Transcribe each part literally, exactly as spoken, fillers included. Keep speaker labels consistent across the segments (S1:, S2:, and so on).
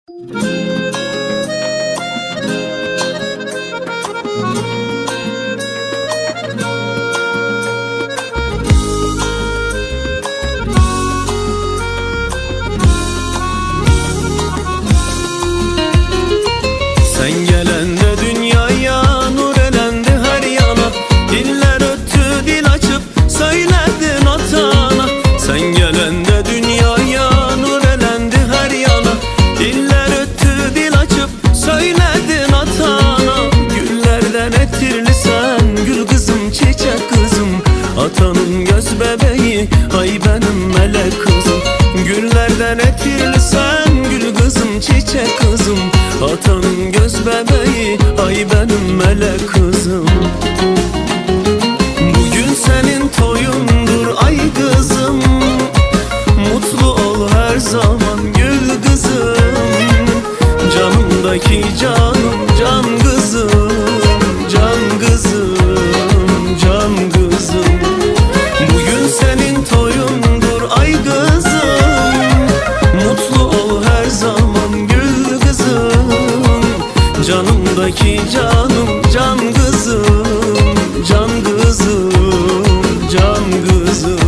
S1: Atanın göz bebeği, ay benim melek kızım. Güllerden etirli sen, gül kızım, çiçek kızım. Atanın göz bebeği, ay benim melek kızım. Bugün senin toyundur ay kızım. Mutlu ol her zaman gül kızım. Canımdaki canım, can kızım, can kızım, can kızım. Bugün senin toyundur ay kızım. Mutlu ol her zaman gül kızım. Canımdaki canım, can kızım, can kızım, can kızım.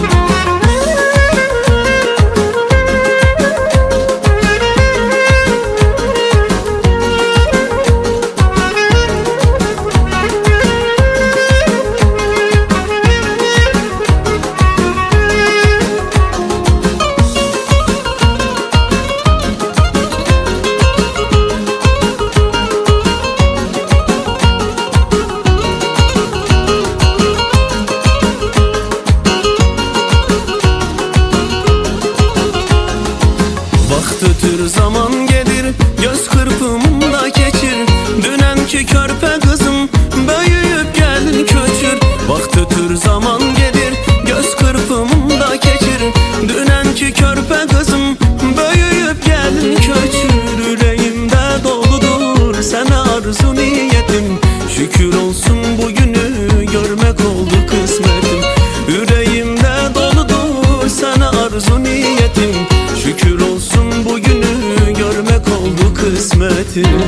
S1: Ötür zaman gelir, göz kırpımında keçir. Dünenki körpe kızım, büyüyüp geldin köçür. Vaxt ötür zaman gelir, göz kırpımında keçir. Dünenki körpe kızım, büyüyüp geldin köçür. Yüreğimde doludur sana arzu niyetim. Şükür olsun bugünü görmek oldu kısmetim. Yüreğimde doludur sana arzu niyetim. Şükür olsun bugünü görmek oldu kısmetim.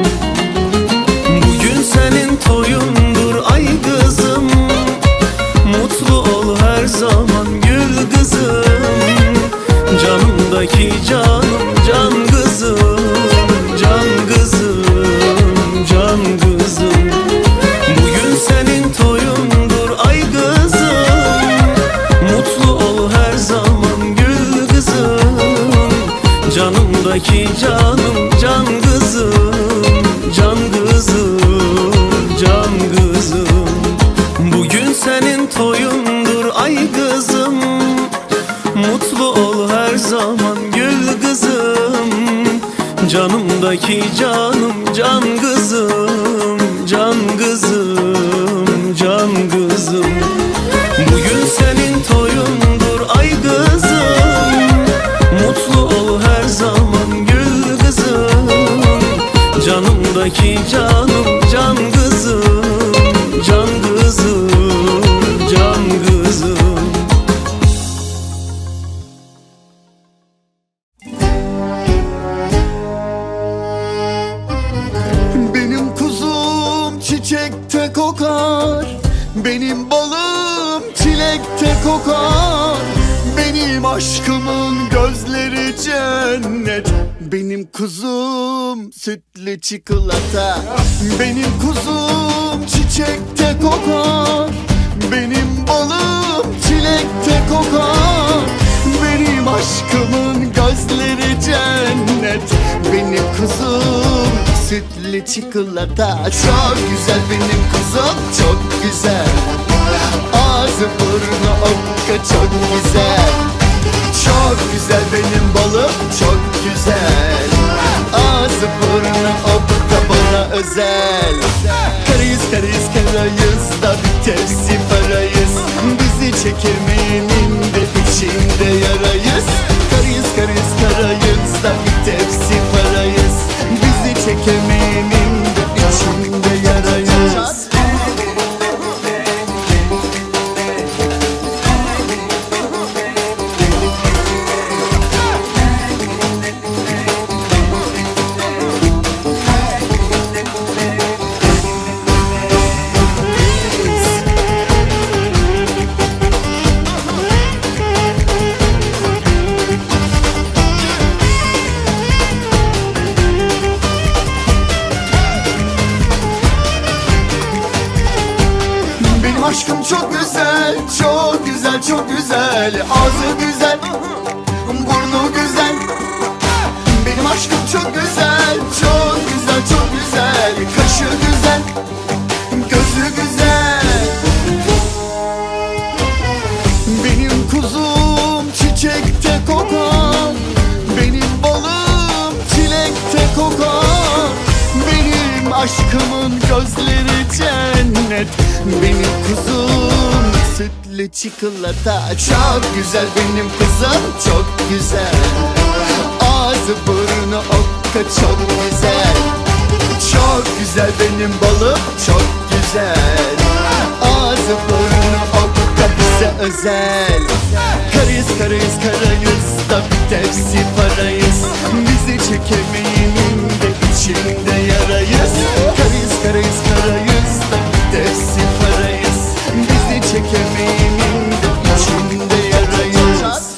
S1: Bugün senin toyundur ay kızım. Mutlu ol her zaman gül kızım. Canımdaki canım, can kızım, can kızım, can kızım. Bugün senin toyundur ay kızım. Mutlu ol her zaman gül kızım. Canımdaki canım, can kızım, can kızım, can kızım. Bugün senin toyundur ay kızım. Mutlu ol her zaman gül kızım. Canımdaki canım, can kızım, can kızım, can kızım. Bugün senin toyundur ay kızım. Mutlu ol her zaman gül kızım. Canımdaki canım, can kızım, can kızım, can kızım.
S2: Benim kuzum çiçekte kokar, benim balım çilekte kokar. Benim aşkımın gözleri cennet, benim kuzum sütlü çikolata. Benim kuzum çiçekte kokar, benim balım çilekte kokar. Benim aşkımın gözleri cennet, benim kuzum sütlü çikolata. Çok güzel benim kuzum, çok güzel. Ağzı burnu okka, çok güzel. Çok güzel benim balım, çok güzel. Ağzı burnu okka, bana özel. Karayız karayız karayız da bir tepsi parayız. Bizi çekemeyenin de içinde yarayız. Karayız karayız karayız da bir tepsi parayız. Bizi çekemeyenin de içinde yarayız. çok güzel, çok güzel, çok güzel. Ağzı güzel, burnu güzel. Benim aşkım çok güzel, çok güzel, çok güzel. Kaşı güzel, gözü güzel. Benim kuzum çiçekte kokar, benim balım çilekte kokar. Benim aşkımın gözleri cennet, benim kuzum sütlü çikolata. Çok güzel benim kızım, çok güzel. Ağzı burnu okka, çok güzel. Çok güzel benim balım, çok güzel. Ağzı burnu okka, bize özel. Karıyız karıyız karayız da bir tepsi parayız. Bizi çekemeyenin de içinde yarayız. Karıyız karıyız karayız da bir tepsi parayız. Bizi çekemeyenin de içinde yarayız.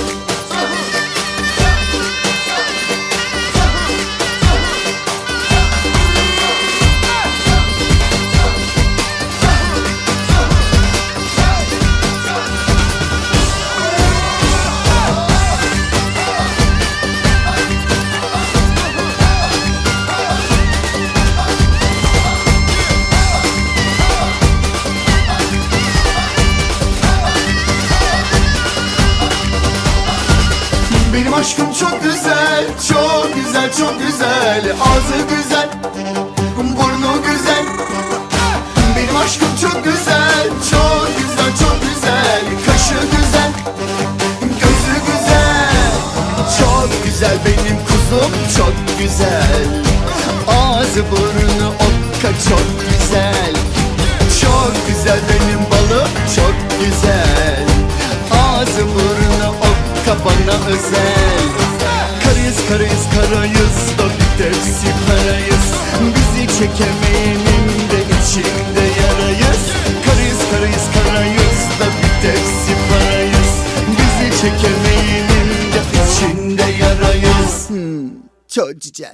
S2: Benim aşkım çok güzel, çok güzel, çok güzel. Ağzı güzel, burnu güzel. Benim aşkım çok güzel, çok güzel, çok güzel. Kaşı güzel, gözü güzel. Çok güzel benim kuzum, çok güzel. Ağzı burnu okka, çok güzel. Çok güzel benim balım, çok güzel. Ağzı burnu okka, bana özel. Karıyız karıyız karayız da bir tepsi parayız. Bizi çekemeyenin de içinde yarayız. Karıyız karıyız karayız da bir tepsi parayız. Bizi çekemeyenin de içinde yarayız. Hmm, çok güzel.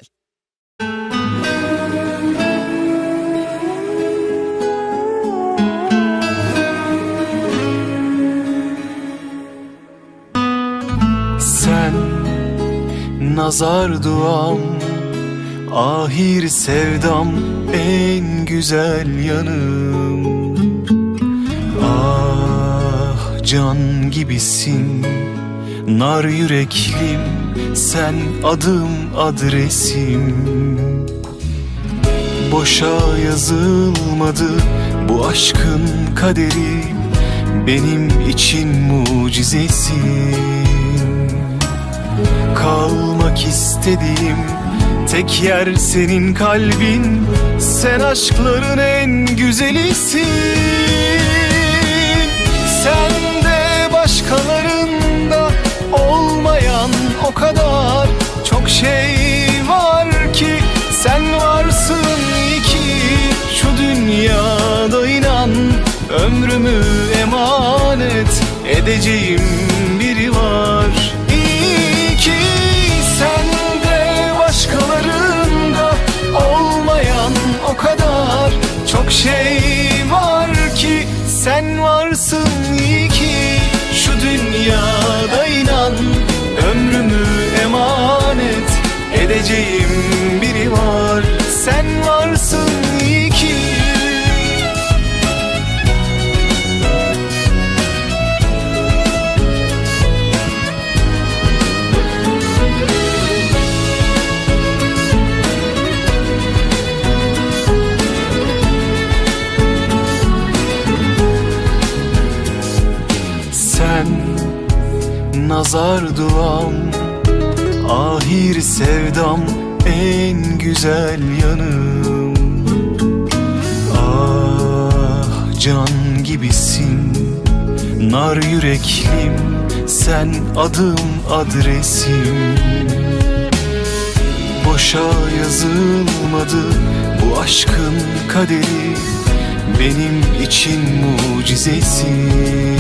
S1: Sen nazar duam, ahir sevdam, en güzel yanım. Ah can gibisin, nar yüreklim, sen adım adresim. Boşa yazılmadı bu aşkın kaderi, benim için mucizesin. Kalmak istediğim tek yer senin kalbin, sen aşkların en güzelisin. Sende başkalarında olmayan o kadar çok şey var ki, sen varsın iyi ki şu dünyada, inan ömrümü emanet edeceğim biri var. İyi ki sende başkalarında olmayan o kadar çok şey var ki, sen varsın iyi ki şu dünyada, inan ömrümü emanet edeceğim biri var. Sen varsın iyi ki. Sen nazar duam, ahir sevdam, en güzel yanım. Ah can gibisin, nar yüreklim, sen adım adresim. Boşa yazılmadı bu aşkın kaderi, benim için mucizesin.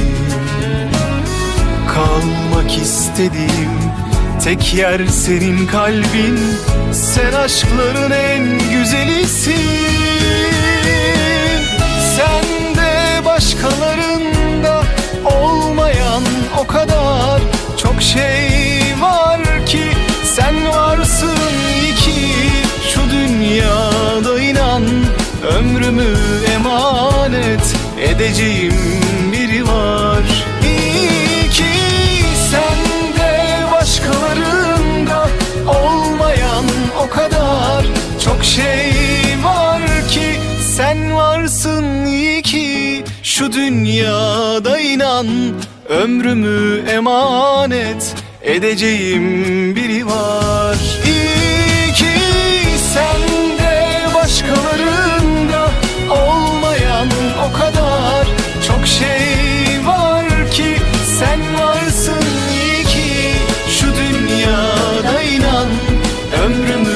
S1: Kalmak istediğim tek yer senin kalbin, sen aşkların en güzelisin. Sende başka
S3: başkalarında olmayan o kadar çok şey var ki, sen varsın iyi ki şu dünyada, inan ömrümü emanet edeceğim biri var. İyi ki sende başkalarında olmayan o kadar çok şey var ki, sen varsın iyi ki şu dünyada, inan ömrümü emanet edeceğim biri var. İyi ki sende başkalarında olmayan o kadar çok şey var ki, sen varsın iyi ki şu dünyada, inan ömrümü